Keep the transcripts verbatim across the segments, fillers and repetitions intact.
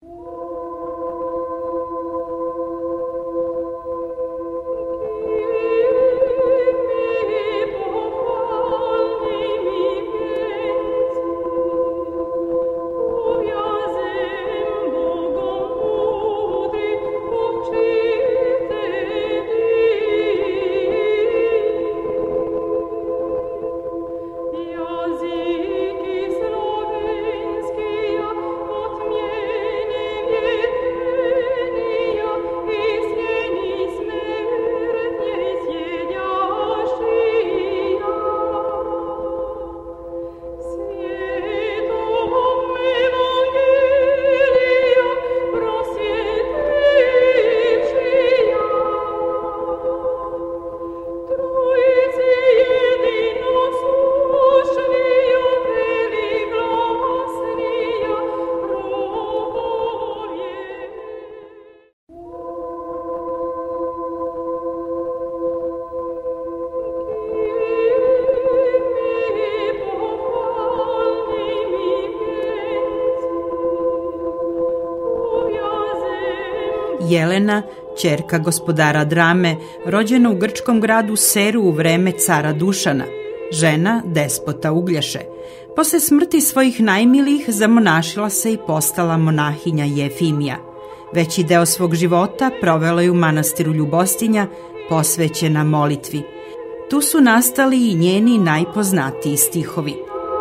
Jelena, ćerka gospodara Drame, rođena u grčkom gradu Seru u vreme cara Dušana, žena despota Uglješe. Posle smrti svojih najmilijih zamonašila se i postala monahinja Jefimija. Veći deo svog života provela je u manastiru Ljubostinja, posvećena molitvi. Tu su nastali i njeni najpoznatiji stihovi.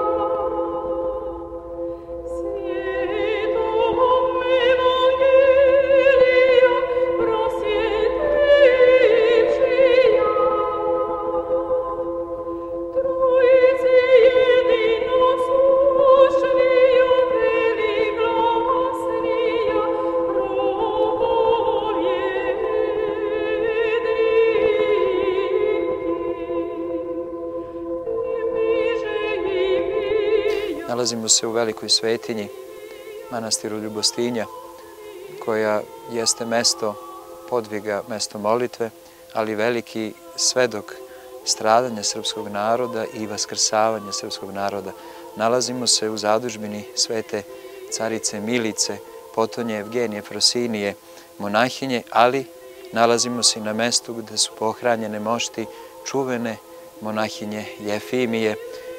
Nalazimo se u velikoj svetinji, manastiru Ljubostinja, koja jeste mesto podviga, mesto molitve, ali veliki svedok stradanja srpskog naroda i vaskrsavanja srpskog naroda. Nalazimo se u zadužbini svete carice Milice, potonje Evgenije Frosinije, monahinje, ali nalazimo se i na mestu gde su pohranjene mošti čuvene monahinje Jefimije,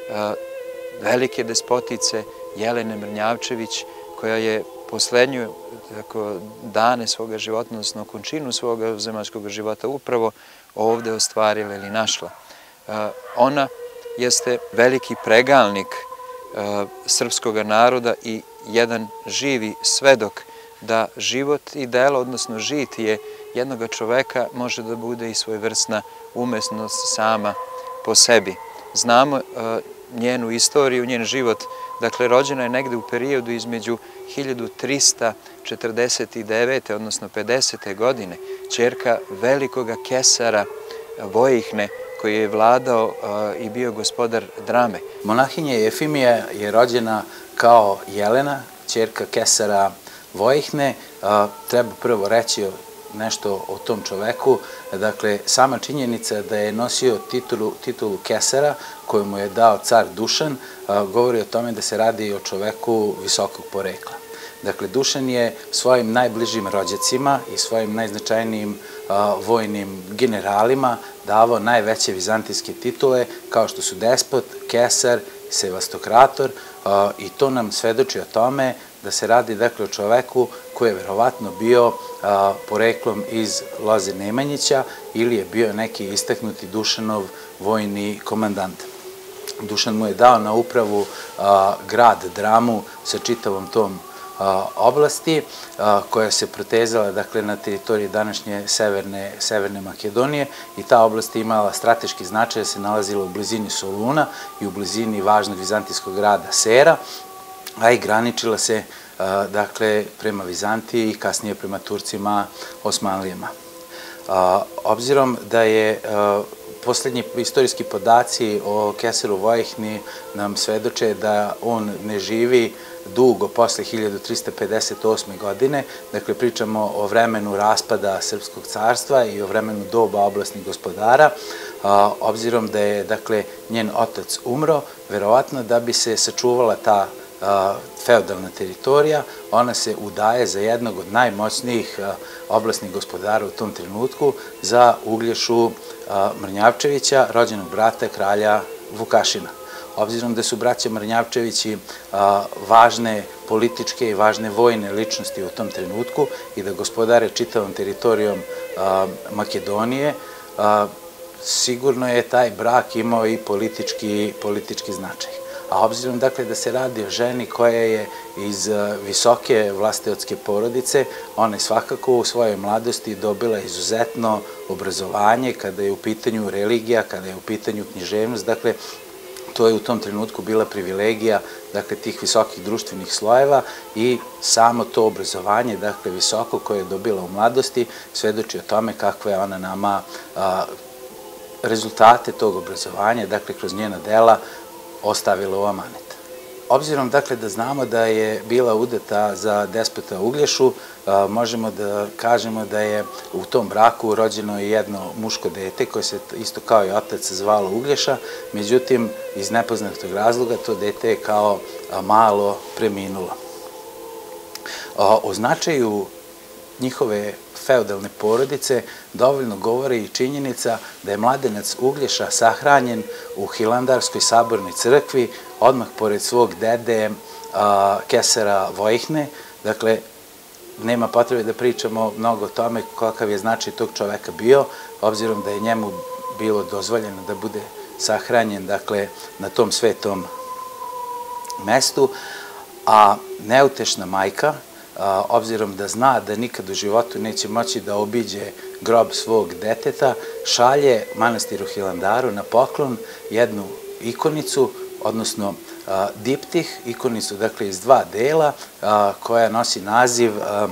velike despotice Jelene Mrnjavčević, koja je poslednju dane svoga života, odnosno končinu svoga zemaljskog života upravo ovde ostvarila ili našla. Ona jeste veliki pregalnik srpskog naroda i jedan živi svedok da život i delo, odnosno žitije jednog čoveka može da bude i svojevrsna umesnost sama po sebi. Znamo njenu istoriju, njen život. Dakle, rođena je negde u periodu između hiljadu trista četrdeset devete. odnosno pedesete. godine, ćerka velikoga kesara Vojihne, koji je vladao i bio gospodar Drame. Monahinja Jefimija je rođena kao Jelena, ćerka kesara Vojihne. Treba prvo reći nešto o tom čoveku. Dakle, sama činjenica da je nosio titulu, titulu kesara koju mu je dao car Dušan govori o tome da se radi o čoveku visokog porekla. Dakle, Dušan je svojim najbližim rođacima i svojim najznačajnijim vojnim generalima davao najveće vizantijske titule kao što su despot, kesar, sevastokrator, i to nam svedoči o tome da se radi dakle o čoveku koji je verovatno bio poreklom iz loze Nemanjića ili je bio neki istaknuti Dušanov vojni komandant. Dušan mu je dao na upravu grad Dramu sa čitavom tom oblasti koja se protezala dakle na teritoriji današnje severne, severne Makedonije, i ta oblast je imala strateški značaj, da se nalazila u blizini Soluna i u blizini važnog vizantijskog grada Sera, a i graničila se dakle prema Vizantiji i kasnije prema Turcima Osmanlijama. Obzirom da je poslednji istorijski podaci o kesaru Vojihni nam svedoče da on ne živi dugo posle hiljadu trista pedeset osme. godine, dakle pričamo o vremenu raspada Srpskog carstva i o vremenu doba oblasnih gospodara, obzirom da je dakle njen otac umro, verovatno da bi se sačuvala ta feudalna teritorija, ona se udaje za jednog od najmoćnijih oblasnih gospodara u tom trenutku, za Uglješu Mrnjavčevića, rođenog brata kralja Vukašina. Obzirom da su braća Mrnjavčevići važne političke i važne vojne ličnosti u tom trenutku i da gospodare čitavom teritorijom Makedonije, sigurno je taj brak imao i politički značaj. A obzirom dakle da se radi o ženi koja je iz visoke vlasteotske porodice, ona je svakako u svojoj mladosti dobila izuzetno obrazovanje kada je u pitanju religija, kada je u pitanju književnost, dakle to je u tom trenutku bila privilegija, dakle, tih visokih društvenih slojeva i samo to obrazovanje, dakle, visoko koje je dobila u mladosti, svedoči o tome kakve je ona nama rezultate tog obrazovanja, dakle, kroz njena dela ostavila u amanet. Obzirom, dakle, da znamo da je bila udata za despota Uglješu, možemo da kažemo da je u tom braku rođeno i jedno muško dete koje se isto kao i otac zvalo Uglješa, međutim, iz nepoznatog razloga to dete je kao malo preminulo. O značaju njihove feudalne porodice dovoljno govori i činjenica da je mladenac Uglješa sahranjen u Hilandarskoj sabornoj crkvi, odmah pored svog dede Kesara Vojihne. Dakle, nema potrebe da pričamo mnogo o tome kakav je značaj tog čoveka bio, obzirom da je njemu bilo dozvoljeno da bude sahranjen, dakle, na tom svetom mestu, a neutešna majka, obzirom da zna da nikad u životu neće moći da obiđe grob svog deteta, šalje manastiru Hilandaru na poklon jednu ikonicu, odnosno diptih, ikonicu, dakle, iz dva dela, koja nosi naziv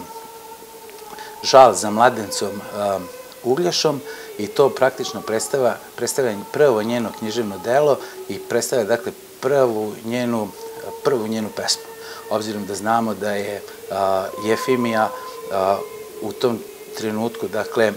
Žal za mladencom Uglješom i to praktično predstavlja prvo njeno književno delo i predstavlja, dakle, prvu njenu pesmu. Obzirom da znamo da je Jefimija u tom trenutku, dakle,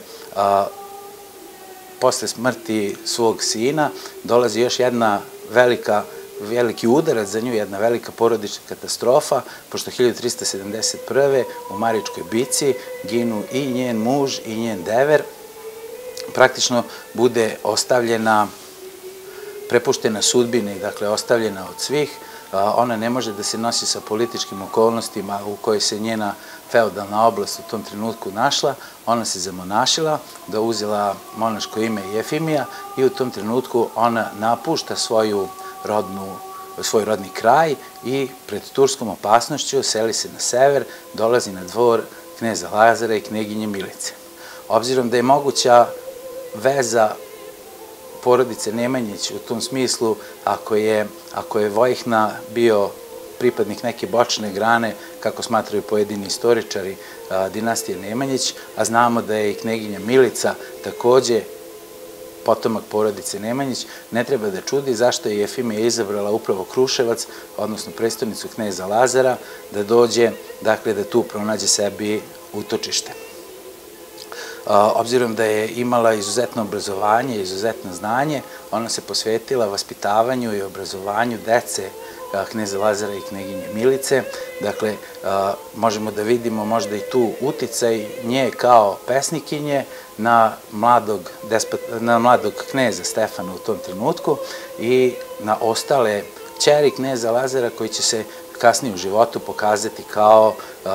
posle smrti svog sina, dolazi još jedna velika, veliki udarac za nju, jedna velika porodična katastrofa, pošto hiljadu trista sedamdeset prve u Maričkoj bici ginu i njen muž i njen dever, praktično bude ostavljena, prepuštena sudbini, dakle, ostavljena od svih. Ona ne može da se nosi sa političkim okolnostima u kojoj se njena feudalna oblast u tom trenutku našla. Ona se zamonašila, da uzela monaško ime Jefimija i u tom trenutku ona napušta svoju rodnu, svoj rodni kraj i pred turskom opasnošću seli se na sever, dolazi na dvor kneza Lazara i kneginje Milice. Obzirom da je moguća veza porodice Nemanjić u tom smislu, ako je Vojihna bio pripadnik neke bočne grane, kako smatraju pojedini istoričari dinastije Nemanjić, a znamo da je i kneginja Milica takođe potomak porodice Nemanjić, ne treba da čudi zašto je Jefimija izabrala upravo Kruševac, odnosno prestonicu kneza Lazara, da dođe, dakle, da tu pronađe sebi utočište. Obzirom da je imala izuzetno obrazovanje, izuzetno znanje, ona se posvetila vaspitavanju i obrazovanju dece kneza Lazara i kneginje Milice. Dakle, možemo da vidimo možda i tu uticaj nje kao pesnikinje na mladog kneza Stefana u tom trenutku i na ostale ćeri kneza Lazara koji će se kasnije u životu pokazati kao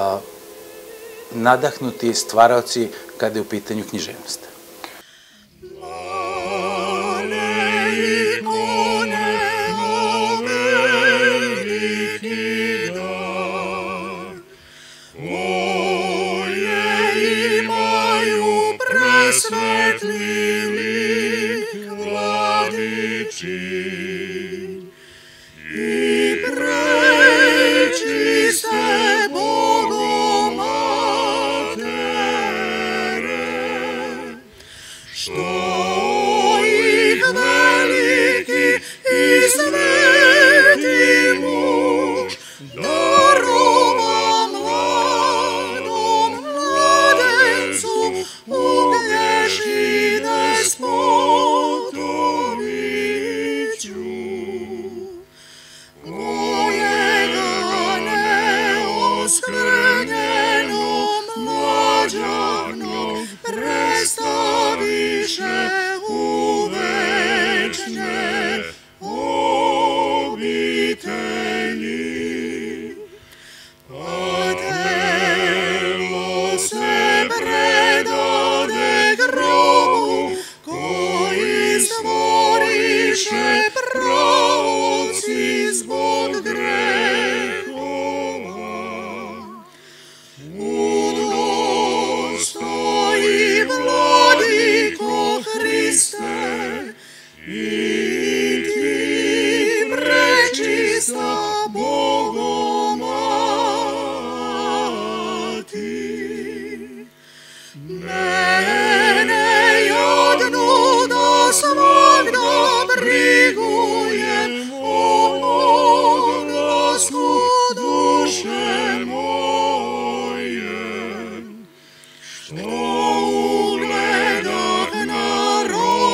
nadahnuti stvaraoci kada je u pitanju književnost. sa Bogom mati. Mene jadnu da svagda brigujem, o mom glasku duše moje, što ugledah na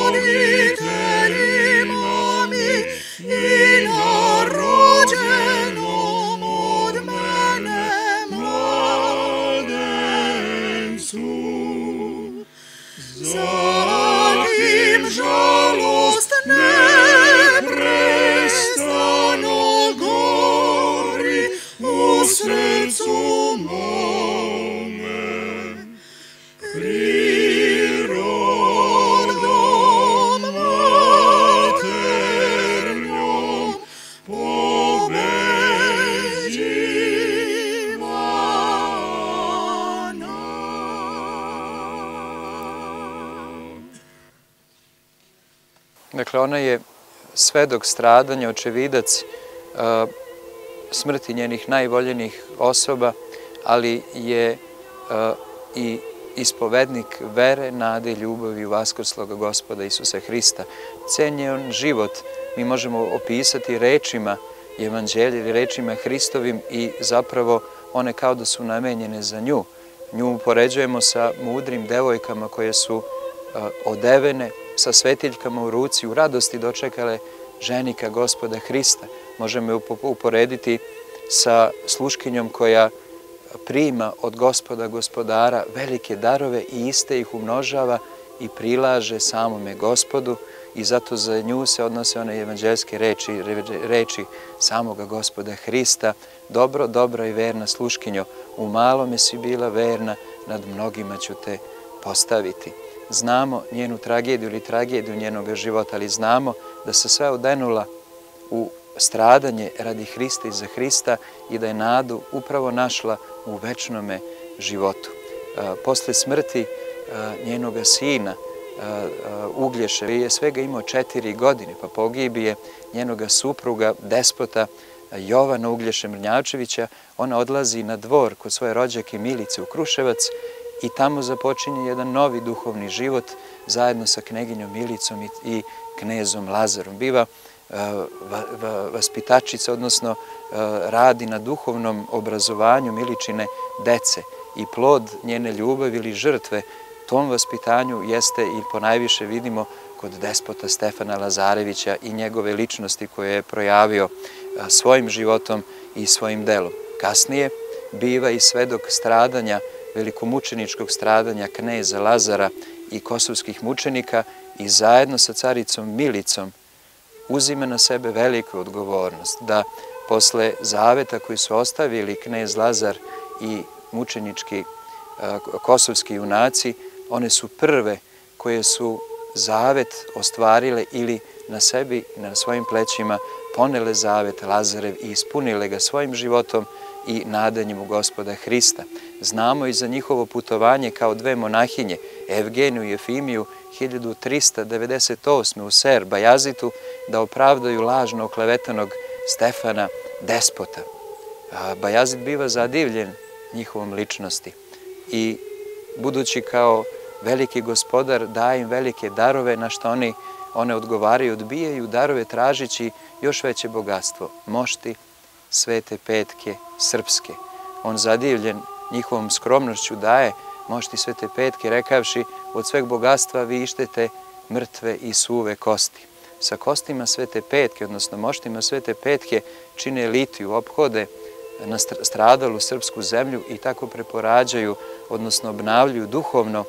roditeljima mi i na rođenom od mene mladencu. Zatim žalost neprestano gori u srcu mome, prirodom maternjom pobeđivana. Dakle, ona je svedok stradanja, očevidac uh, smrti njenih najvoljenih osoba, ali je uh, i ispovednik vere, nade i ljubavi u vaskrsloga Gospoda Isusa Hrista. Cenjen život mi možemo opisati rečima Evanđelja ili rečima Hristovim i zapravo one kao da su namenjene za nju. Nju upoređujemo sa mudrim devojkama koje su uh, odevene, sa svetiljkama u ruci, u radosti dočekale ženika Gospoda Hrista. Možemo je uporediti sa sluškinjom koja prima od Gospoda Gospodara velike darove i iste ih umnožava i prilaže samome Gospodu i zato za nju se odnose one evanđeljske reči, reči samoga Gospoda Hrista. Dobro, dobra i verna sluškinjo, u malome si bila verna, nad mnogima ću te postaviti. Znamo njenu tragediju ili tragediju njenog života, ali znamo da se sve odenula u stradanje radi Hrista i za Hrista i da je nadu upravo našla u večnome životu. Posle smrti njenoga sina Uglješe je svega imao četiri godine, pa pogibije njenoga supruga, despota Jovana Uglješe Mrnjavčevića. Ona odlazi na dvor kod svoje rođake Milice u Kruševac i tamo započinje jedan novi duhovni život zajedno sa kneginjom Milicom i knezom Lazarom. Biva vaspitačica, odnosno radi na duhovnom obrazovanju Miličine dece i plod njene ljubavi ili žrtve tom vaspitanju jeste i ponajviše vidimo kod despota Stefana Lazarevića i njegove ličnosti koje je projavio svojim životom i svojim delom. Kasnije biva i svedok stradanja, velikomučeničkog stradanja kneza Lazara i kosovskih mučenika i zajedno sa caricom Milicom uzima na sebe veliku odgovornost da posle zaveta koji su ostavili knez Lazar i mučenički kosovski junaci, one su prve koje su zavet ostvarile ili na sebi, na svojim plećima ponele zavet Lazarev i ispunile ga svojim životom i nadanjem u Gospoda Hrista. Znamo i za njihovo putovanje kao dve monahinje, Evgeniju i Jefimiju, hiljadu trista devedeset osme u Ser Bajazitu, da opravdaju lažno oklevetanog Stefana despota. Bajazit biva zadivljen njihovom ličnosti i budući kao veliki gospodar daje im velike darove na što oni one odgovaraju, odbijaju darove tražići još veće bogatstvo, mošti svete petke srpske. On zadivljen njihovom skromnošću daje mošti svete petke, rekavši od sveg bogatstva vi ištete mrtve i suve kosti. Sa kostima svete petke, odnosno moštima svete petke, čine litiju, ophode na stradalu srpsku zemlju i tako preporađaju, odnosno obnavljuju duhovno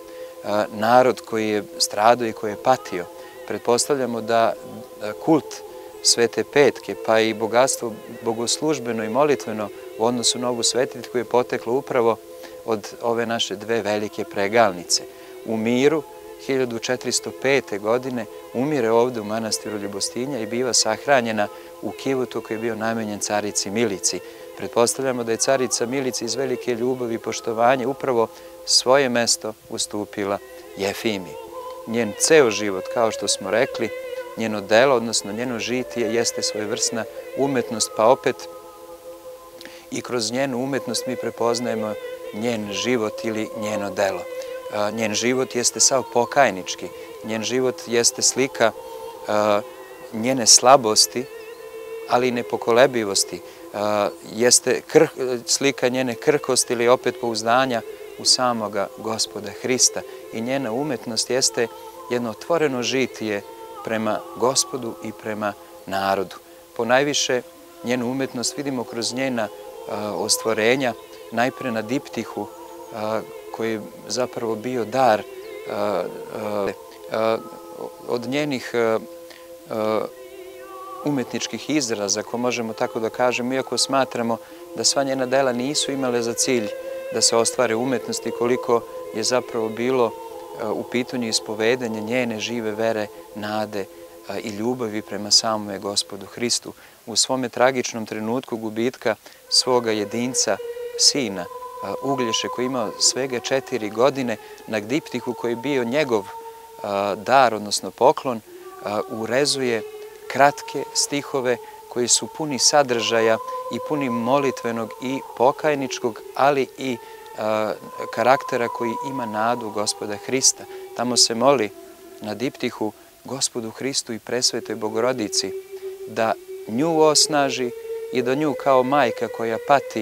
narod koji je stradao i koji je patio. Pretpostavljamo da kult svete petke, pa i bogatstvo bogoslužbeno i molitveno u odnosu na ovu svetiljku je poteklo upravo od ove naše dve velike pregalnice. U miru hiljadu četiristo pete. godine umire ovde u manastiru Ljubostinja i biva sahranjena u kivutu koji je bio namenjen carici Milici. Pretpostavljamo da je carica Milici iz velike ljubavi i poštovanja upravo svoje mesto ustupila Jefimiji. Njen ceo život, kao što smo rekli, njeno delo, odnosno njeno žitije, jeste svojevrsna umetnost, pa opet i kroz njenu umetnost mi prepoznajemo njen život ili njeno delo. Njen život jeste sav pokajnički, njen život jeste slika njene slabosti, ali i nepokolebivosti, jeste slika njene krhkosti ili opet pouzdanja u samoga Gospoda Hrista. I njena umetnost jeste jedno otvoreno žitije prema Gospodu i prema narodu. Ponajviše njenu umetnost vidimo kroz njena ostvorenja, najpre na diptihu, koji je zapravo bio dar od njenih umetničkih izraza, ako možemo tako da kažemo, iako smatramo da sva njena dela nisu imale za cilj da se ostvare umetnosti, koliko je zapravo bilo u pitanju ispovedanje njene žive vere, nade i ljubavi prema samome Gospodu Hristu. U svome tragičnom trenutku gubitka svoga jedinca, sina, Uglješe, koji je imao svega četiri godine, na diptihu koji je bio njegov dar, odnosno poklon, urezuje kratke stihove koji su puni sadržaja i puni molitvenog i pokajničkog, ali i karaktera koji ima nadu Gospoda Hrista. Tamo se moli na diptihu Gospodu Hristu i Presvetoj Bogorodici da nju osnaži i da nju kao majka koja pati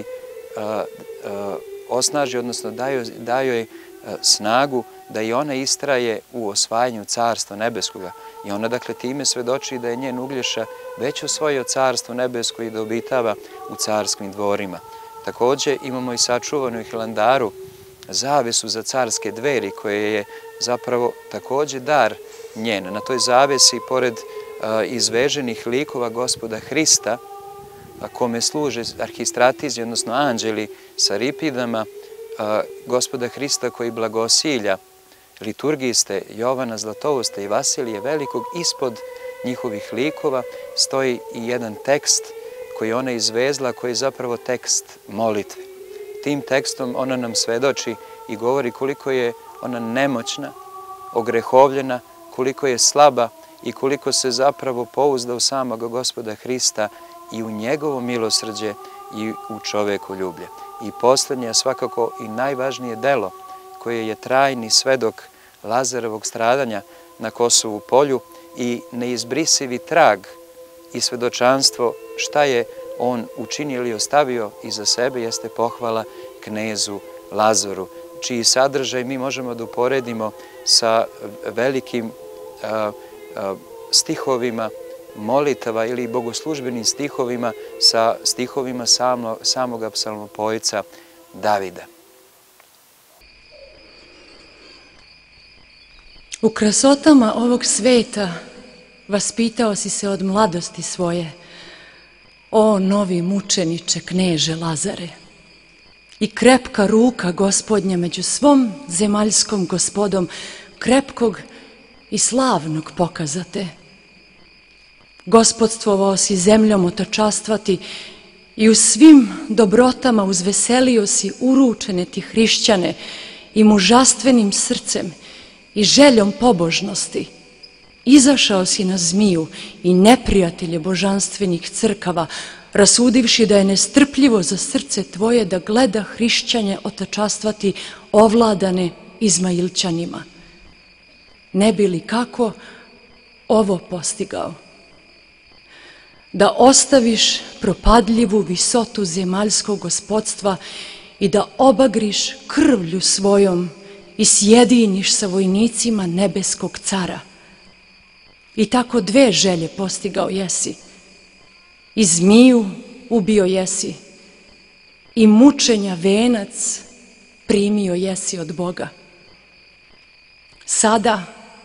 osnaži, odnosno daje joj snagu da i ona istraje u osvajanju Carstva Nebeskoga. I ona, dakle, time svedoči da je njen Uglješa već osvojio Carstvo Nebesko i da obitava u carskim dvorima. Također imamo i sačuvanu u Hilandaru zavesu za carske dveri, koje je zapravo također dar njen. Na toj zavesi, pored izveženih likova Gospoda Hrista, kome služe arhistratizi, odnosno anđeli sa ripidama, Gospoda Hrista koji blagosilja liturgiste Jovana Zlatousta i Vasilije Velikog, ispod njihovih likova stoji i jedan tekst koji ona izvezla, koji je zapravo tekst molitve. Tim tekstom ona nam svedoči i govori koliko je ona nemoćna, ogrehovljena, koliko je slaba i koliko se zapravo pouzda u samog Gospoda Hrista i u njegovo milosrđe i u čovekoljublje. I posljednje, svakako i najvažnije delo, koje je trajni svedok Lazarovog stradanja na Kosovu polju i neizbrisivi trag i svedočanstvo šta je on učinio ili ostavio iza sebe, jeste pohvala knezu Lazaru, čiji sadržaj mi možemo da uporedimo sa velikim stihovima molitava ili bogoslužbenim stihovima sa stihovima samoga psalmopojca Davida. U krasotama ovog sveta vaspitao si se od mladosti svoje, o novi mučeniče kneže Lazare, i krepka ruka Gospodnja među svom zemaljskom gospodom, krepkog i slavnog pokazate. Gospodstvovao si zemljom otočastvati i u svim dobrotama uzveselio si uručene ti hrišćane i mužastvenim srcem i željom pobožnosti. Izašao si na zmiju i neprijatelje božanstvenih crkava, rasudivši da je nestrpljivo za srce tvoje da gleda hrišćanje otočastvati ovladane Izmailčanima. Ne bi li kako ovo postigao? Da ostaviš propadljivu visotu zemaljskog gospodstva i da obagriš krvlju svojom i sjediniš sa vojnicima nebeskog cara. I tako dve želje postigao jesi. I zmiju ubio jesi, i mučenja venac primio jesi od Boga. Sada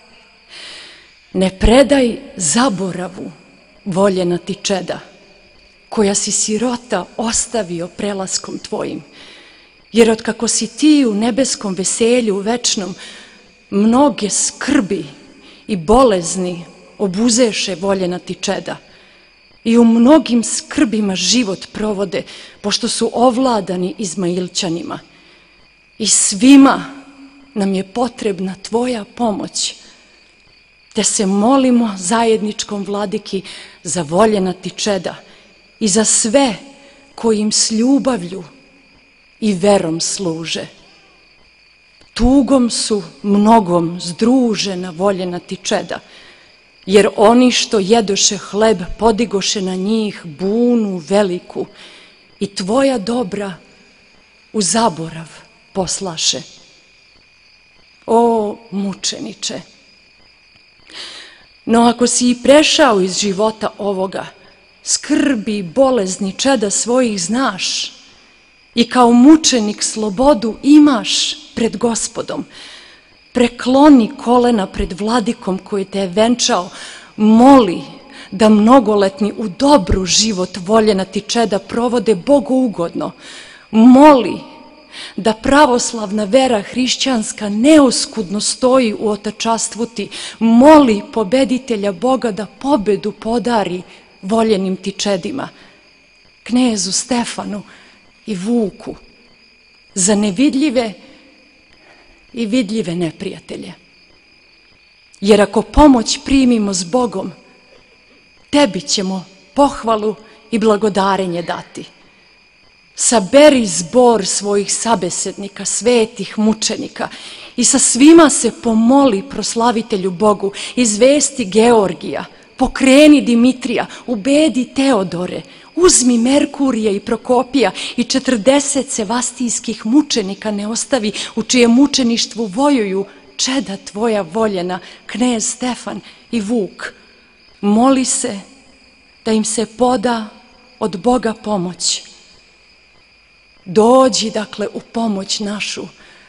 ne predaj zaboravu voljena ti čeda, koja si sirota ostavio prelaskom tvojim, jer otkako si ti u nebeskom veselju večnom, mnoge skrbi i bolezni obuzeše voljena ti čeda i u mnogim skrbima život provode, pošto su ovladani Izmailčanima. I svima nam je potrebna tvoja pomoć, te se molimo zajedničkom vladiki za voljena ti čeda i za sve koji im s ljubavlju i verom služe. Tugom su mnogom združena voljena ti čeda, jer oni što jedoše hleb podigoše na njih bunu veliku i tvoja dobra u zaborav poslaše. O mučeniče, no ako si i prešao iz života ovoga, skrbi i bolezni čeda svojih znaš i kao mučenik slobodu imaš pred Gospodom, prekloni kolena pred vladikom koji te je venčao, moli da mnogoletni u dobru život voljena ti čeda provode bogougodno, moli da pravoslavna vera hrišćanska neoskudno stoji u otačastvu ti, moli pobeditelja Boga da pobedu podari voljenim ti čedima, knezu Stefanu i Vuku, za nevidljive i vidljive neprijatelje. Jer ako pomoć primimo s Bogom, tebi ćemo pohvalu i blagodarenje dati. Saberi zbor svojih sabesednika, svetih mučenika i sa svima se pomoli proslavitelju Bogu, izvesti Georgija, pokreni Dimitrija, ubedi Teodore, uzmi Merkurija i Prokopija i četrdeset sevastijskih mučenika ne ostavi, u čije mučeništvu vojuju čeda tvoja voljena, knez Stefan i Vuk. Moli se da im se poda od Boga pomoć. Dođi, dakle, u pomoć našu,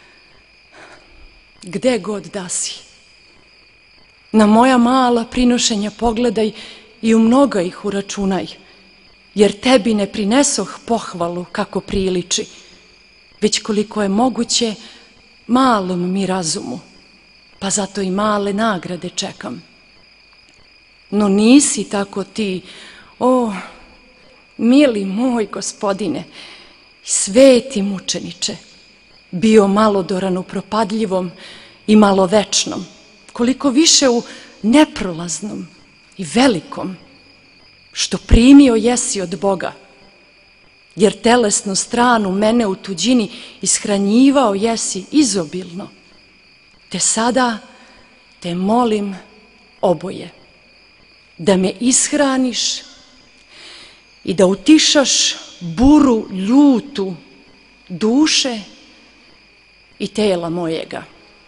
gde god da si. Na moja mala prinošenja pogledaj i u mnoga ih uračunaj, jer tebi ne prinesoh pohvalu kako priliči, već koliko je moguće malom mi razumu, pa zato i male nagrade čekam. No nisi tako ti, o, mili moj Gospodine, sveti mučeniče, bio malodoran u propadljivom i malovečnom, koliko više u neprolaznom i velikom, što primio jesi od Boga, jer telesnu stranu mene u tuđini ishranjivao jesi izobilno, te sada te molim oboje, da me ishraniš i da utišaš buru ljutu duše i tela mojega.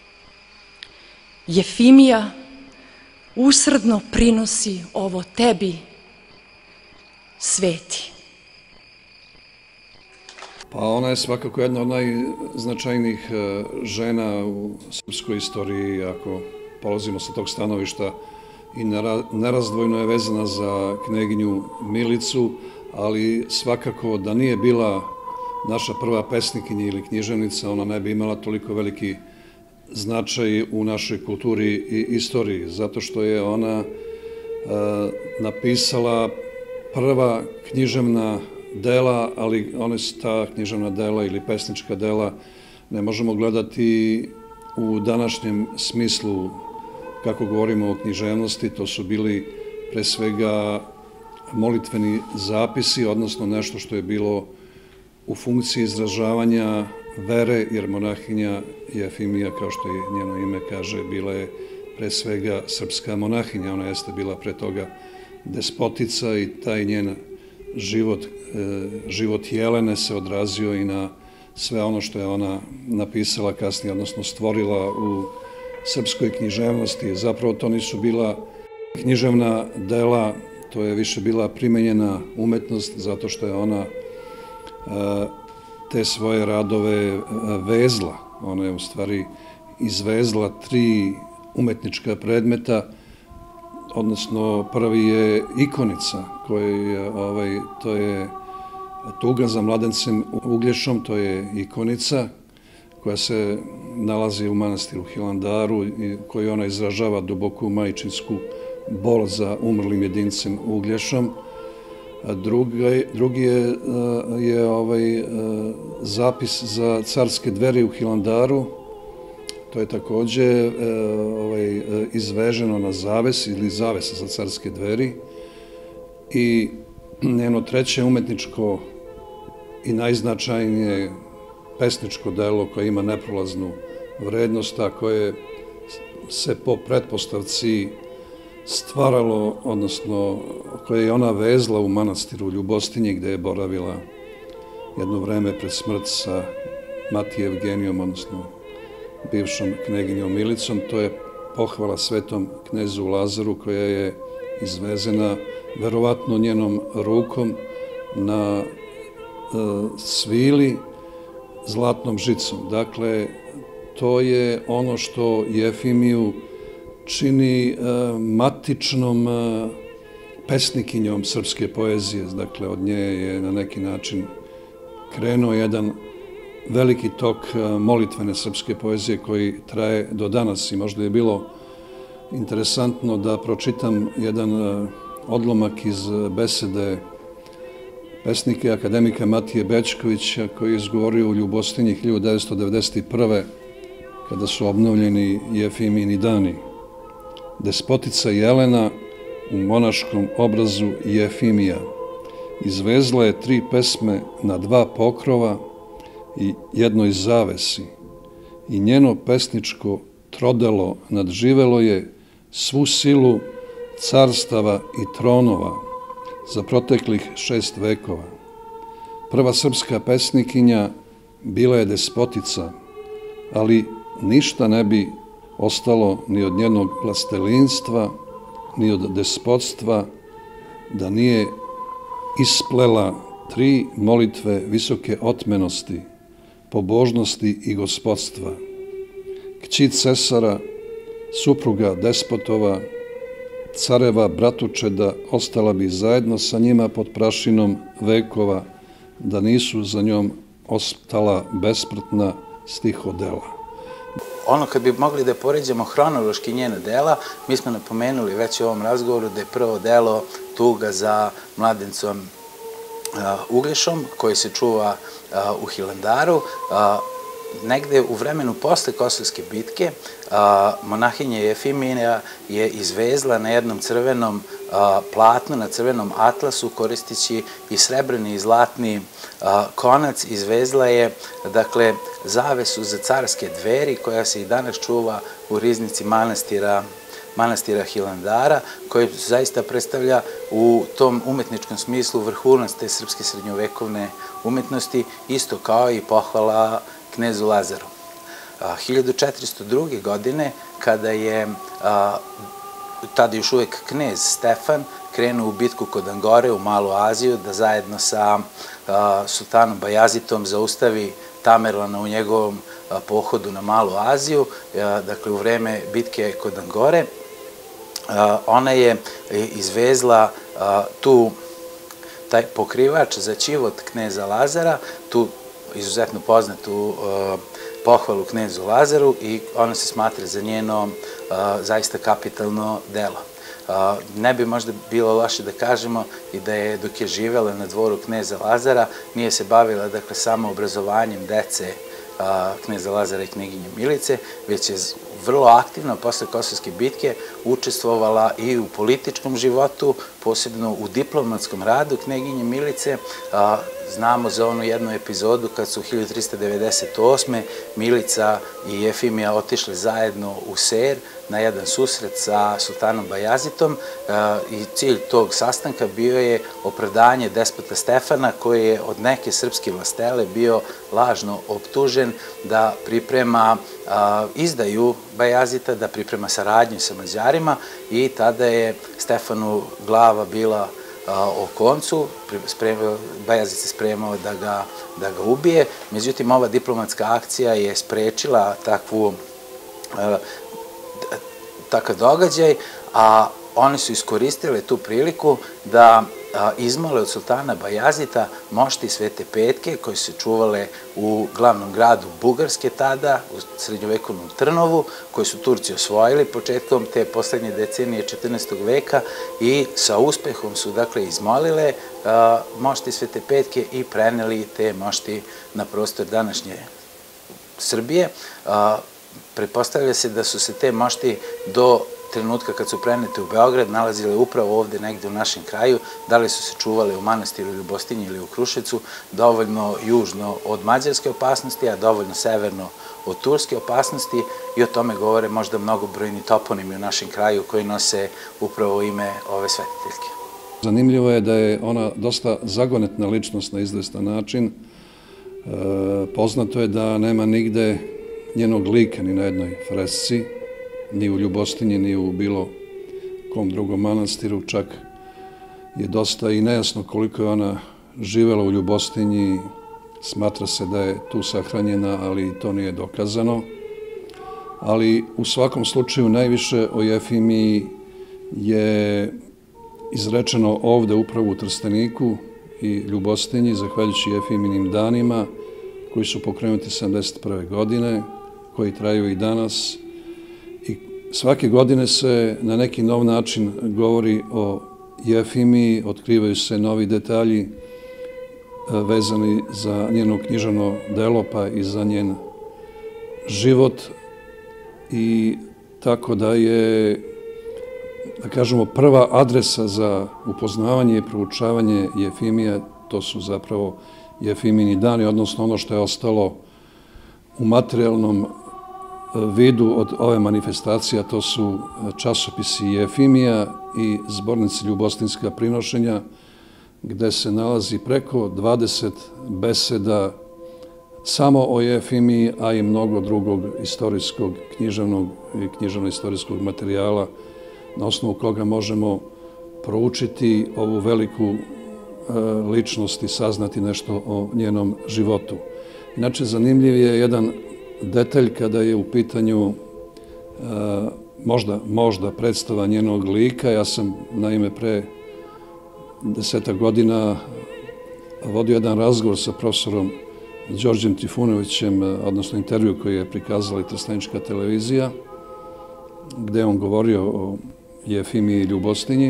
Jefimija usrdno prinosi ovo tebi, sveti. Pa ona je svakako jedna od najznačajnijih žena u srpskoj istoriji, ako polazimo sa tog stanovišta, i nerazdvojno je vezana za kneginju Milicu, ali svakako da nije bila naša prva pesnikinja ili književnica, ona ne bi imala toliko veliki značaj u našoj kulturi i istoriji, zato što je ona napisala prva književna dela, ali one su ta književna dela ili pesnička dela ne možemo gledati u današnjem smislu kako govorimo o književnosti. To su bili pre svega molitveni zapisi, odnosno nešto što je bilo u funkciji izražavanja vere, jer monahinja Jefimija, kao što je njeno ime kaže, bila je pre svega srpska monahinja, ona jeste bila pre toga despotica i taj njen život, život Jelene se odrazio i na sve ono što je ona napisala kasnije, odnosno stvorila u srpskoj književnosti. Zapravo to nisu bila književna dela, to je više bila primenjena umetnost, zato što je ona te svoje radove vezla. Ona je u stvari izvezla tri umetnička predmeta, odnosno prvi je ikonica, koji je, ovaj, to je tuga za mladencem Uglješom, to je ikonica koja se nalazi u manastiru Hilandaru i koju ona izražava duboku majčinsku bol za umrlim jedincem Uglješom. Drugi, drugi je, je ovaj, zapis za carske dveri u Hilandaru, to je takođe izveženo na zaves ili zavesa za carske dveri i njeno treće umetničko i najznačajnije pesničko delo koje ima neprolaznu vrednost, a koje se po pretpostavci stvaralo, odnosno koje je ona vezla u manastiru Ljubostinji gde je boravila jedno vreme pred smrt sa Matije Evgenijom, odnosno bivšom kneginjom Milicom. To je pohvala svetom knezu Lazaru koja je izvezena verovatno njenom rukom na svili zlatnom žicom. Dakle, to je ono što Jefimiju čini matičnom pesnikinjom srpske poezije. Dakle, od nje je na neki način krenuo jedan veliki tok molitvene srpske poezije koji traje do danas i možda je bilo interesantno da pročitam jedan odlomak iz besede pesnika i akademika Matije Bećkovića koji je izgovorio u Ljubostinji hiljadu devetsto devedeset prve kada su obnovljeni Jefimini dani. Despotica Jelena u monaškom obrazu Jefimija izvezla je tri pesme na dva pokrova i jednoj zavesi i njeno pesničko trodelo nadživelo je svu silu carstava i tronova za proteklih šest vekova. Prva srpska pesnikinja bila je despotica, ali ništa ne bi ostalo ni od njenog vlastelinstva, ni od despotstva, da nije isplela tri molitve visoke otmenosti, pobožnosti i gospodstva. Kći cesara, supruga despotova, careva bratučeda ostala bi zajedno sa njima pod prašinom vekova, da nisu za njom ostala besmrtna stihodela. Ono kad bi mogli da poređamo hronološki njena dela, mi smo napomenuli već u ovom razgovoru da je prvo delo Tuga za mladencom Uglješom, koji se čuva u Hilandaru. Negde u vremenu posle Kosovske bitke monahinja Jefimija je izvezla na jednom crvenom platnu, na crvenom atlasu, koristeći i srebrni i zlatni konac, izvezla je, dakle, zavesu za carske dveri koja se i danas čuva u riznici manastira manastira Hilandara, koji zaista predstavlja u tom umetničkom smislu vrhunac te srpske srednjovekovne umetnosti, isto kao i pohvala knezu Lazaru. hiljadu četiristo druge. godine, kada je tada još uvek knez Stefan krenuo u bitku kod Angore u Malu Aziju, da zajedno sa sultanom Bajazitom zaustavi Tamerlana u njegovom pohodu na Malu Aziju, dakle u vreme bitke kod Angore, ona je izvezla tu taj pokrivač za ćivot kneza Lazara, tu izuzetno poznatu pohvalu knezu Lazaru, i ona se smatra za njeno zaista kapitalno delo. Ne bi možda bilo loše da kažemo i da je, dok je živela na dvoru kneza Lazara, nije se bavila, dakle, samo obrazovanjem dece kneza Lazara i kneginje Milice, već je vrlo aktivno posle Kosovske bitke učestvovala i u političkom životu, posebno u diplomatskom radu kneginje Milice. Znamo za onu jednu epizodu kad su hiljadu trista devedeset osme. Milica i Jefimija otišle zajedno u Ser na jedan susret sa sultanom Bajazitom i cilj tog sastanka bio je opravdanje despota Stefana, koji je od neke srpske vlastele bio lažno optužen da priprema izdaju Bajazita, da priprema saradnju sa Mađarima, i tada je Stefanu glava bila o koncu, Bajazit se spremao da ga ubije. Međutim, ova diplomatska akcija je sprečila takav događaj, a oni su iskoristile tu priliku da izmole od sultana Bajazita mošti Svete Petke, koje su se čuvale u glavnom gradu Bugarske tada, u srednjovekovnom Trnovu, koje su Turci osvojili početkom te poslednje decenije četrnaestog veka, i sa uspehom su, dakle, izmolile mošti Svete Petke i preneli te mošti na prostor današnje Srbije. Pretpostavlja se da su se te mošti do trenutka kad su prenete u Beograd nalazile upravo ovde negde u našem kraju, da li su se čuvale u manastiru Ljubostinji ili u Kruševcu, dovoljno južno od mađarske opasnosti, a dovoljno severno od turske opasnosti, i o tome govore možda mnogobrojni toponimi u našem kraju koji nose upravo ime ove svetiteljke. Zanimljivo je da je ona dosta zagonetna ličnost na izvestan način. Poznato je da nema nigde njenog lika ni na jednoj fresci, ni u Ljubostinji, ni u bilo kom drugom manastiru. Čak je dosta i nejasno koliko je ona živela u Ljubostinji. Smatra se da je tu sahranjena, ali to nije dokazano. Ali u svakom slučaju najviše o Jefimiji je izrečeno ovde upravo u Trsteniku i Ljubostinji, zahvaljujući Jefiminim danima koji su pokrenuti sedamdeset prve godine, koji traju i danas. I svake godine se na neki nov način govori o Jefimiji, otkrivaju se novi detalji vezani za njeno književno delo, pa i za njen život. I tako da je, da kažemo, prva adresa za upoznavanje i proučavanje Jefimija, to su zapravo Jefimini dani, odnosno ono što je ostalo u materijalnom vidu od ove manifestacije, to su časopisi Jefimija i zbornici Ljubostinska prinošenja, gde se nalazi preko dvadeset beseda samo o Jefimiji, a i mnogo drugog istorijskog, književnog i književno-istorijskog materijala na osnovu koga možemo proučiti ovu veliku ličnost i saznati nešto o njenom životu. Inače, zanimljiv je jedan detalj kada je u pitanju možda, možda predstava njenog lika. Ja sam, naime, pre desetak godina vodio jedan razgovor sa profesorom Đorđem Trifunovićem, odnosno intervju koji je prikazala i Trstenička televizija, gde je on govorio o Jefimiji i Ljubostinji.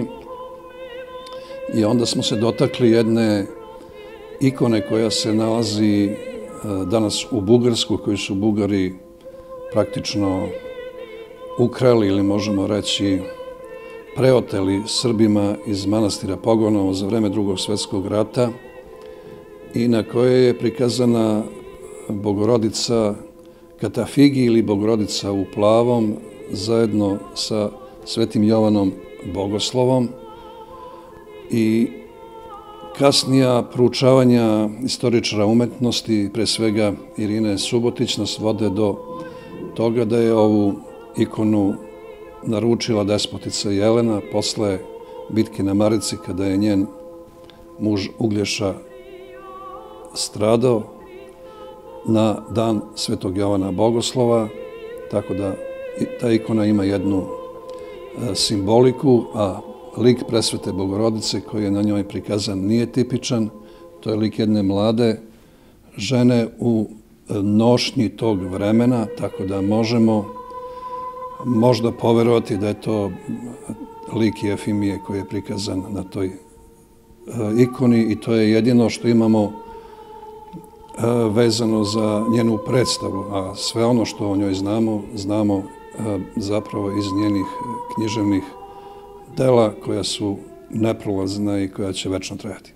I onda smo se dotakli jedne ikone koja se nalazi danas u Bugarsku, koju su Bugari praktično ukrali ili možemo reći preoteli Srbima iz manastira Pogonovo za vreme Drugog svetskog rata i na kojoj je prikazana Bogorodica Katafigi ili Bogorodica u plavom zajedno sa Svetim Jovanom Bogoslovom. I kasnija proučavanja istoričara umetnosti, pre svega Irine Subotić, nas vode do toga da je ovu ikonu naručila despotica Jelena posle bitke na Marici, kada je njen muž Uglješa stradao na dan Svetog Jovana Bogoslova, tako da ta ikona ima jednu simboliku, a lik Presvete Bogorodice koji je na njoj prikazan nije tipičan. To je lik jedne mlade žene u nošnji tog vremena, tako da možemo možda poverovati da je to lik Jefimije koji je prikazan na toj ikoni i to je jedino što imamo vezano za njenu predstavu, a sve ono što o njoj znamo, znamo zapravo iz njenih književnih dela koja su neprolazna i koja će večno trajati.